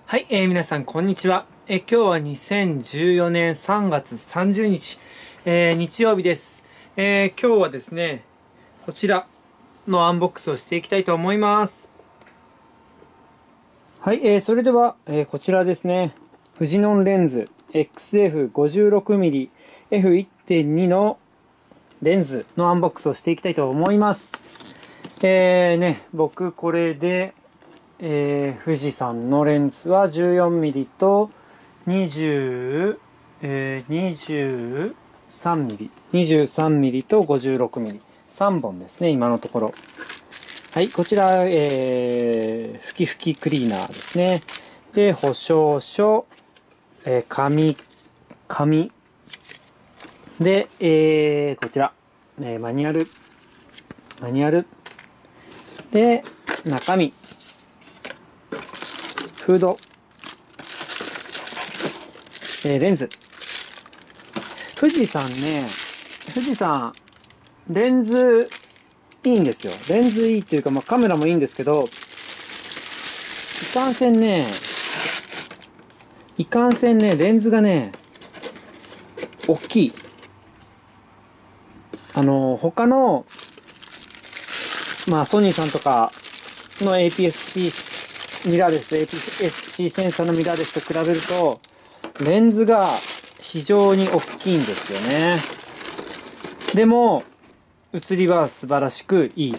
はい、皆さんこんにちは。今日は2014年3月30日、日曜日です。今日はですね、こちらのアンボックスをしていきたいと思います。はい、それでは、こちらですね、フジノンレンズ XF56mm F1.2 のレンズのアンボックスをしていきたいと思います。僕これで富士山のレンズは 14mm と23mm と 56mm 3本ですね、今のところ。はい、こちら、ふきふきクリーナーですね。で、保証書、紙で、こちら、マニュアルで、中身、フード、レンズ。富士山、レンズいいんですよ。レンズいいっていうか、カメラもいいんですけど、いかんせんね、レンズがね、大きい。他の、ソニーさんとかの APS-C ミラーレス、APS-C センサーのミラーレスと比べると、レンズが非常に大きいんですよね。でも、写りは素晴らしくいい。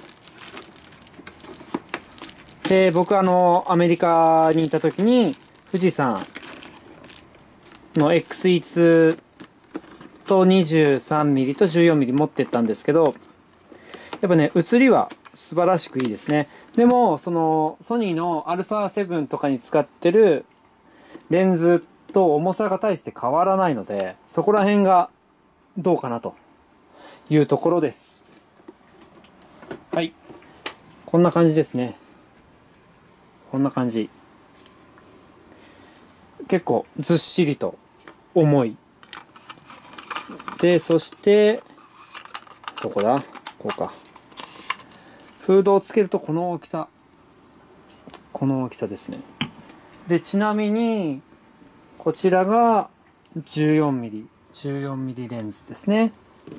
で、僕アメリカにいた時に、富士山の XE2 と 23mm と 14mm 持ってったんですけど、やっぱね、写りは素晴らしくいいですね。でも、ソニーの α7 とかに使ってるレンズと重さが大して変わらないので、そこら辺がどうかなというところです。はい。こんな感じですね。こんな感じ。結構ずっしりと重い。で、そして、どこだ？こうか。フードをつけるとこの大きさですね。で、ちなみにこちらが 14mm レンズですね。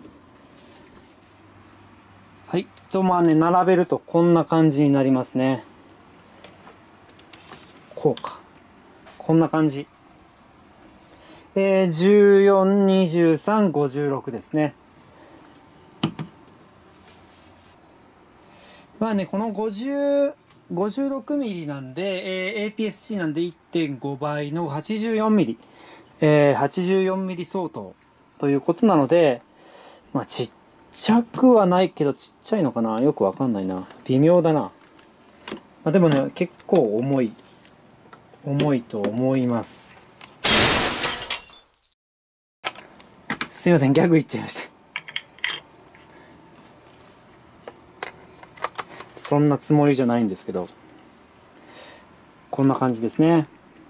はい。と、並べるとこんな感じになりますね。こうか。こんな感じ。14、23、56ですね。この56mm なんで、APS-C なんで 1.5 倍の 84mm、84mm 相当ということなので、ちっちゃくはないけど、ちっちゃいのかな？よくわかんないな。微妙だな。でもね、結構重いと思います。すいません、ギャグ言っちゃいました。そんなつもりじゃないんですけど、こんな感じですね。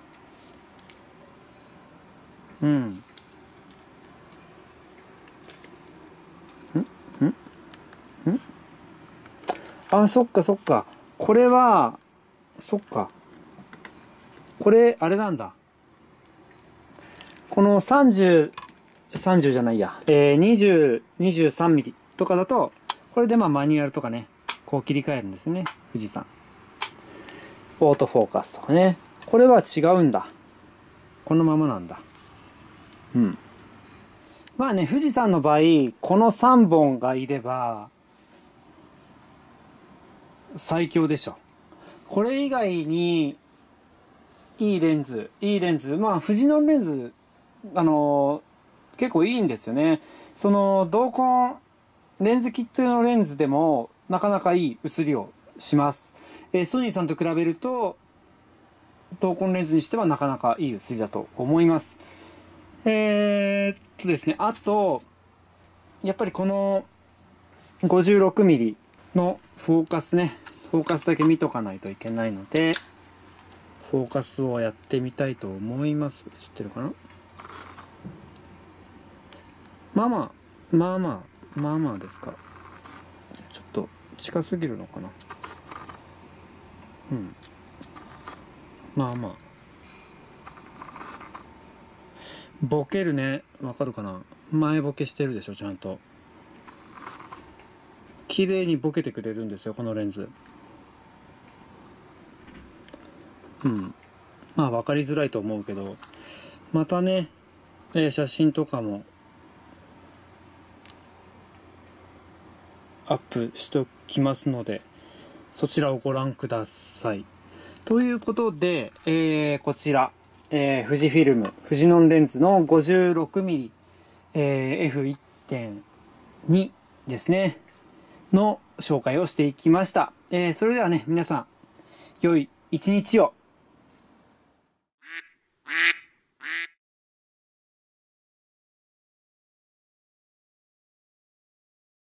あ、そっか。これは、これ、あれなんだ。この30じゃないや。20、23mm とかだと、これでマニュアルとかね、こう切り替えるんですね。富士山。オートフォーカスとかね。これは違うんだ。このままなんだ。富士山の場合、この3本がいれば、最強でしょ。これ以外に、いいレンズ。富士のレンズ、結構いいんですよね。同梱、レンズキット用のレンズでも、なかなかいい写りをします。ソニーさんと比べると、同梱レンズにしてはなかなかいい写りだと思います。ですね、あと、やっぱりこの 56mm のフォーカスね、フォーカスだけ見とかないといけないので、フォーカスをやってみたいと思います。映ってるかな？まあまあですか。ちょっと近すぎるのかな。 ボケるね。わかるかな。前ボケしてるでしょ、ちゃんと。綺麗にボケてくれるんですよ、このレンズ。うん。まあ分かりづらいと思うけど、またね、写真とかもアップしておきますので、そちらをご覧ください。ということで、こちら、富士フィルム、フジノンレンズの 56mm、F1.2 ですね、の紹介をしていきました。それではね、皆さん、良い一日を。